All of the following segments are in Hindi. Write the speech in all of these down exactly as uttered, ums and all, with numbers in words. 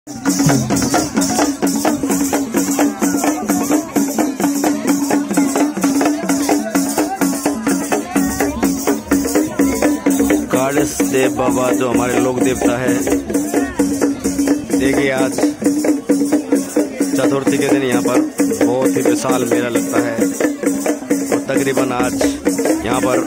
गणेश देव बाबा जो हमारे लोक देवता है, देखिए आज चतुर्थी के दिन यहाँ पर बहुत ही विशाल मेला लगता है और तकरीबन आज यहाँ पर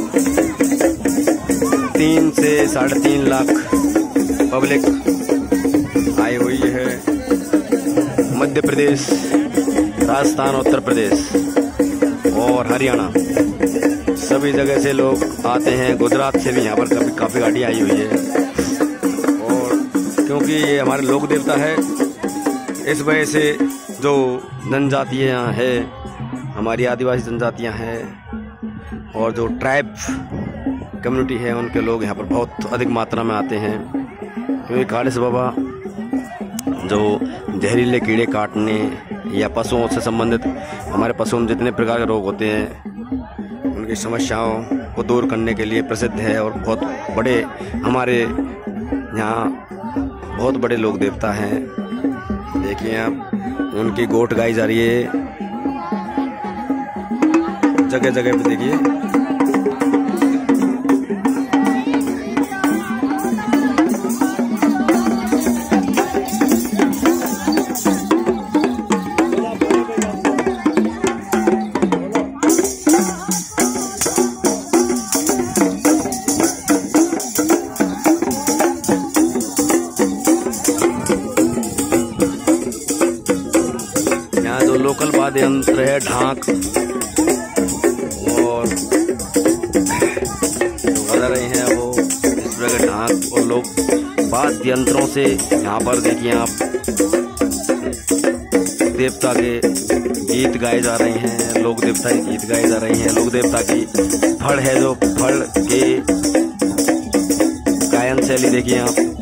तीन से साढ़े तीन लाख पब्लिक आई हुई है। मध्य प्रदेश, राजस्थान, उत्तर प्रदेश और हरियाणा सभी जगह से लोग आते हैं। गुजरात से भी यहाँ पर काफी काफी गाड़ी आई हुई है और क्योंकि ये हमारे लोक देवता है, इस वजह से जो जनजातियाँ हैं, हमारी आदिवासी जनजातियाँ हैं और जो ट्राइब कम्युनिटी है, उनके लोग यहाँ पर बहुत अधिक मात्रा में आते हैं। क्योंकि गणेश बाबा जो जहरीले कीड़े काटने या पशुओं से संबंधित, हमारे पशुओं में जितने प्रकार के रोग होते हैं उनकी समस्याओं को दूर करने के लिए प्रसिद्ध है और बहुत बड़े हमारे यहाँ बहुत बड़े लोक देवता हैं। देखिए आप, उनकी गोट गाई जा रही है जगह जगह पे। देखिए जो लोकल वाद्य यंत्र है, ढाक और जो बजा रहे हैं वो इस प्रकार के ढाक और लोग वाद्य यंत्रों से यहाँ पर देखिए आप देवता के गीत गाए जा रहे हैं। लोक देवता के गीत गाए जा रहे हैं। लोक देवता की फड़ है, जो फड़ के गायन शैली देखिए आप।